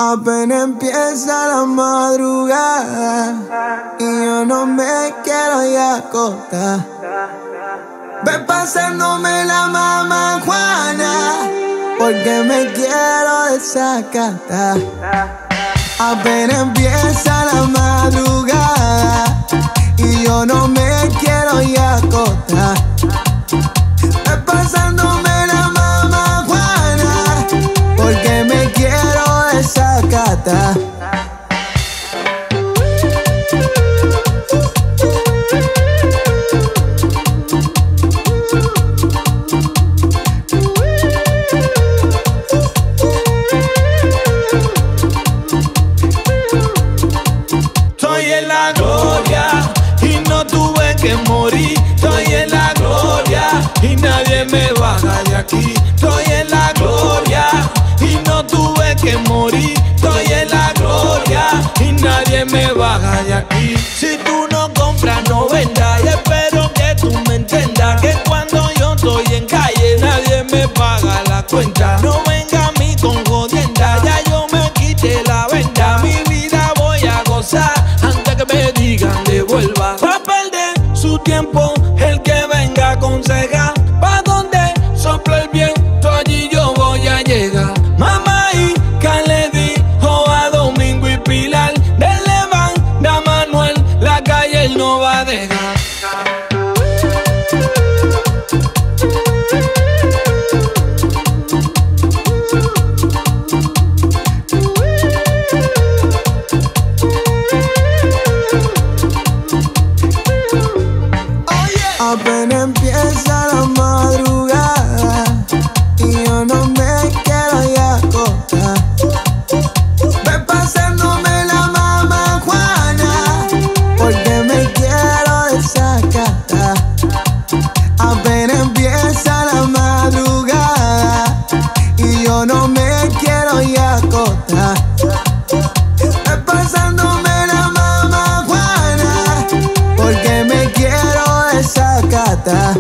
Apenas empieza la madrugada y yo no me quiero ya acostar. Ve pasándome la mamá Juana porque me quiero desacatar. Apenas empieza la madrugada y yo no me quiero ya acostar. Ve pasándome la mamá Juana porque me quiero desacatar. Estoy en la gloria y no tuve que morir. Estoy en la gloria y nadie me baja de aquí. Estoy en la gloria y no tuve que morir. Estoy en la gloria y nadie me baja de aquí. Si tú no compras, no vendas. Y espero que tú me entiendas que cuando yo estoy en calle nadie me paga la cuenta. No venga a mí con jodienda, ya yo me quité la venda. Mi vida voy a gozar antes que me digan devuelva. Va a perder su tiempo el que venga a aconsejar. Pa' donde sopla el viento, allí yo voy a llegar. Mamá y le dijo a Domingo y Pilar, de Levanta Manuel, la calle él no va a dejar. Apenas empieza la madrugada y yo no me quiero ya acostar. Ve pasándome la mamá Juana porque me quiero desacatar. Apenas empieza la madrugada y yo no me quiero ya acostar. Ve pasándome la mamá Juana porque me quiero desacatar.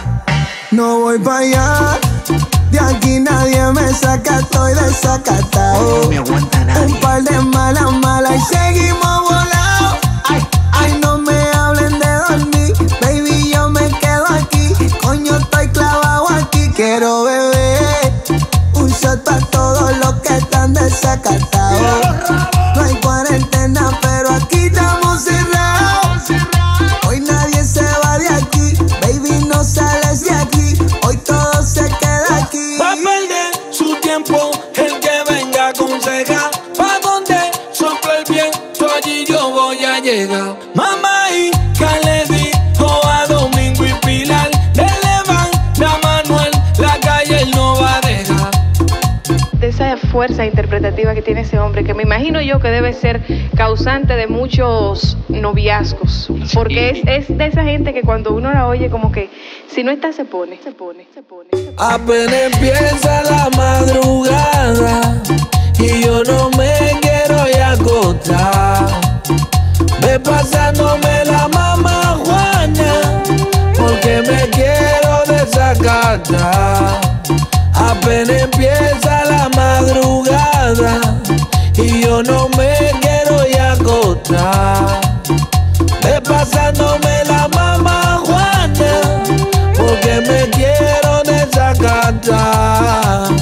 No voy pa' allá, de aquí nadie me saca, estoy desacatado. No me aguanta nadie. Un par de malas y seguimos volados. Ay, no me hablen de dormir, baby, yo me quedo aquí. Coño, estoy clavado aquí, quiero beber un shot pa' todos los que están desacatados. No hay cuarentena, pero aquí estamos cerrados. Hoy nadie se va de aquí, baby, no sales de aquí. Hoy todo se queda aquí. Va a perder su tiempo el que venga a aconsejar. Pa' donde sopla el viento, allí yo voy a llegar. Mamá y le dijo a Domingo y Pilar, de Levanta Manuel, la calle él no va a dejar. De esa fuerza interpretativa que tiene ese hombre, que me imagino yo que debe ser causante de muchos noviazgos, porque es de esa gente que cuando uno la oye como que si no está se pone. Apenas empieza la madrugada y yo no me quiero ya acostar. Ve pasándome la mamá Juana porque me quiero desacatar. Apenas empieza la madrugada y yo no me quiero ya acostar. Ve pasándome la mamá Juana porque me quiero desacatar.